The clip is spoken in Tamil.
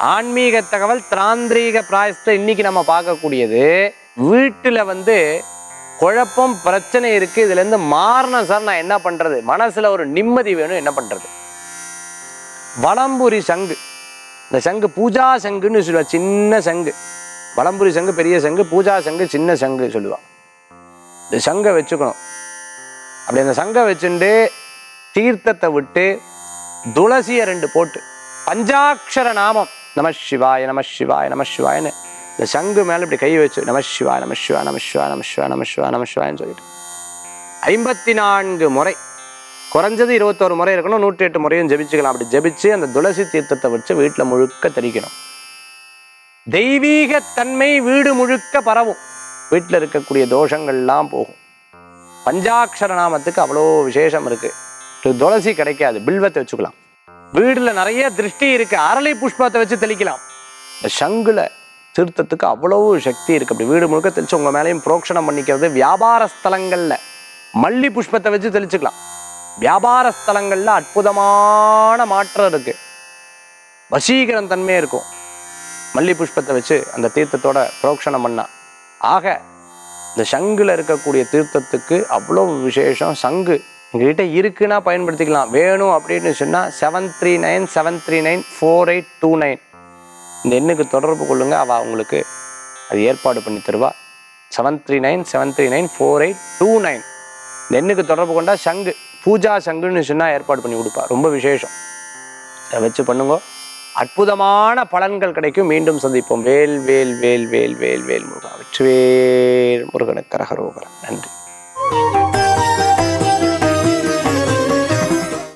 ஆன்மீக தகவல் தாந்திரீக பிராயசத்தை இன்னைக்கு நம்ம பார்க்கக்கூடியது. வீட்டில் வந்து குழப்பம் பிரச்சனை இருக்கு, இதுல இருந்து மாறணும் சார், நான் என்ன பண்றது, மனசுல ஒரு நிம்மதி வேணும், என்ன பண்றது? வலம்புரி சங்கு, இந்த சங்கு பூஜா சங்குன்னு சொல்லுவா. சின்ன சங்கு, வலம்புரி சங்கு பெரிய சங்கு, பூஜா சங்கு சின்ன சங்கு சொல்லுவா. இந்த சங்கை வச்சுக்கணும். அப்படி அந்த சங்கை வச்சுட்டு தீர்த்தத்தை விட்டு துளசியை 2 போட்டு பஞ்சாட்சர நாமம் நம சிவாய நம சிவாய நம சிவாயன்னு இந்த சங்கு மேல இப்படி கை வச்சு நம சிவாய நம சிவாய நம சிவாய நம சிவாய நம சிவாய நம சிவாயன்னு சொல்லிட்டு 54 முறை, குறைஞ்சது 21 முறை இருக்கணும், 108 முறையும் ஜபிச்சுக்கலாம். அப்படி ஜபிச்சு அந்த துளசி தீர்த்தத்தை வச்சு வீட்டில் முழுக்க தெளிக்கணும். தெய்வீக தன்மை வீடு முழுக்க பரவும், வீட்டில் இருக்கக்கூடிய தோஷங்கள்லாம் போகும். பஞ்சாட்சர நாமத்துக்கு அவ்வளோ விசேஷம் இருக்கு. துளசி கிடைக்காது, பில்வத்தை வச்சுக்கலாம். வீடுல நிறைய திருஷ்டி இருக்கு, அரளி புஷ்பத்தை வச்சு தெளிக்கலாம். இந்த சங்குல தீர்த்தத்துக்கு அவ்வளவு சக்தி இருக்கு. அப்படி வீடு முழுக்க தெளிச்சு உங்க மேலேயும் புரோக்ஷணம் பண்ணிக்கிறது. வியாபார ஸ்தலங்கள்ல மல்லி புஷ்பத்தை வச்சு தெளிச்சுக்கலாம். வியாபார ஸ்தலங்கள்ல அற்புதமான மாற்றம் இருக்கு, வசீகரம் தன்மை இருக்கும். மல்லி புஷ்பத்தை வச்சு அந்த தீர்த்தத்தோட புரோக்ஷணம் பண்ணா. ஆக இந்த சங்குல இருக்கக்கூடிய தீர்த்தத்துக்கு அவ்வளோ விசேஷம். சங்கு எங்ககிட்ட இருக்குன்னா பயன்படுத்திக்கலாம். வேணும் அப்படின்னு சொன்னா 7397394829 இந்த எண்ணுக்கு தொடர்பு கொள்ளுங்க. அவ உங்களுக்கு அது ஏற்பாடு பண்ணி தருவா. 7397394829 இந்த எண்ணுக்கு தொடர்பு கொண்டா சங்கு பூஜா சங்குன்னு சொன்னா ஏற்பாடு பண்ணி கொடுப்பா. ரொம்ப விசேஷம். அதை வச்சு பண்ணுங்க, அற்புதமான பலன்கள் கிடைக்கும். மீண்டும் சந்திப்போம். வேல் வேல் வேல் வேல் வேல் வேல் முருகா, வெற்றிவேல் முருகனுக்கு கரகரோகரா. நன்றி.